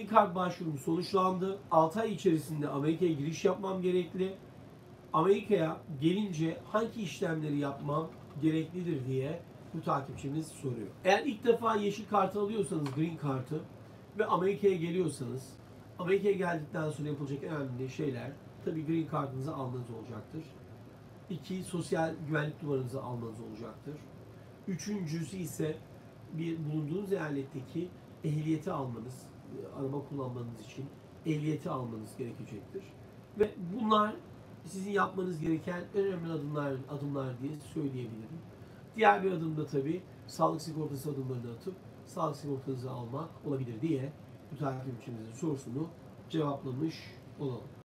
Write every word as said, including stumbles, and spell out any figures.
Green Card başvurum sonuçlandı. altı ay içerisinde Amerika'ya giriş yapmam gerekli. Amerika'ya gelince hangi işlemleri yapmam gereklidir diye bu takipçimiz soruyor. Eğer ilk defa yeşil kartı alıyorsanız, Green Card'ı ve Amerika'ya geliyorsanız, Amerika'ya geldikten sonra yapılacak en önemli şeyler tabii Green Card'ınızı almanız olacaktır. İki, sosyal güvenlik numaranızı almanız olacaktır. Üçüncüsü ise bir bulunduğunuz eyaletteki ehliyeti almanız, araba kullanmanız için ehliyeti almanız gerekecektir. Ve bunlar sizin yapmanız gereken en önemli adımlar, adımlar diye söyleyebilirim. Diğer bir adım da tabii sağlık sigortası adımlarını atıp sağlık sigortanızı almak olabilir diye bu takipçimizin sorusunu cevaplamış olalım.